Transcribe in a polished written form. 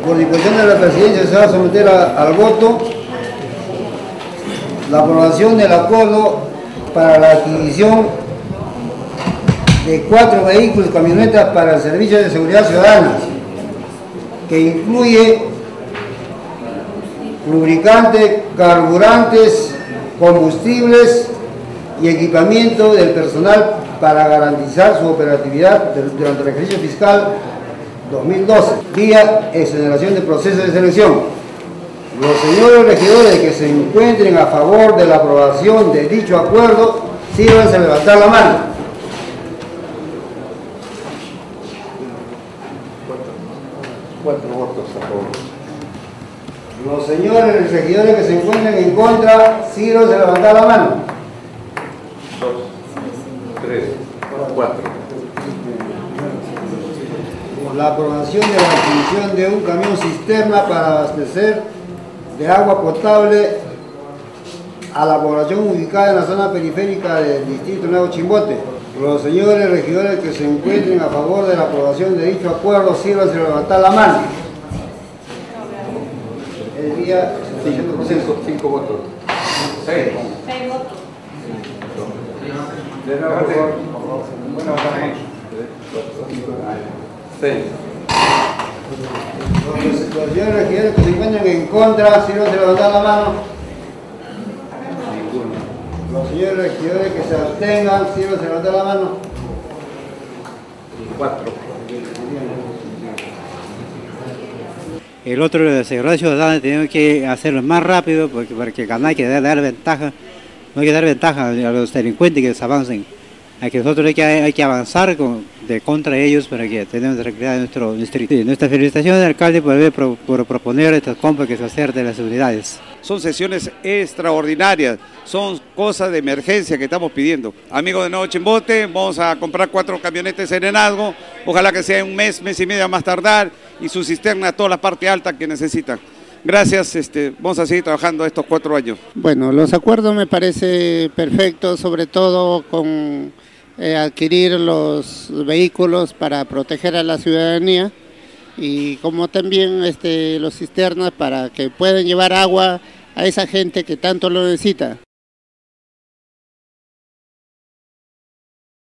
Por disposición de la presidencia se va a someter al voto la aprobación del acuerdo para la adquisición de 4 vehículos y camionetas para el Servicio de Seguridad Ciudadana, que incluye lubricantes, carburantes, combustibles y equipamiento del personal para garantizar su operatividad durante el ejercicio fiscal 2012, vía exoneración de procesos de selección. Los señores regidores que se encuentren a favor de la aprobación de dicho acuerdo, sírvanse a levantar la mano. Cuatro votos a favor. Los señores regidores que se encuentren en contra, sírvanse a levantar la mano. 2, 3, 4. La aprobación de la adquisición de un camión cisterna para abastecer de agua potable a la población ubicada en la zona periférica del distrito Nuevo Chimbote. Los señores regidores que se encuentren a favor de la aprobación de dicho acuerdo, sírvanse a levantar la mano. El día 5 votos. 6 votos. De nuevo, por favor. 6. Los señores regidores que se encuentren en contra, sírvanse a levantar la mano. Los señores regidores que se abstengan, sírvanse a levantar la mano. 4. El otro de la seguridad ciudadana tenemos que hacerlo más rápido porque no hay que dar ventaja, no hay que dar ventaja a los delincuentes que se avancen. Hay que avanzar contra ellos para que tengamos tranquilidad en nuestro distrito. Nuestra felicitación al alcalde por proponer estas compras que se hacen de las unidades. Son sesiones extraordinarias, son cosas de emergencia que estamos pidiendo. Amigos de Nuevo Chimbote, vamos a comprar 4 camionetas de serenazgo, ojalá que sea un mes, mes y medio más tardar, y su cisterna a toda la parte alta que necesitan. Gracias, vamos a seguir trabajando estos 4 años. Bueno, los acuerdos me parece perfectos, sobre todo con adquirir los vehículos para proteger a la ciudadanía y como también los cisternas para que puedan llevar agua a esa gente que tanto lo necesita.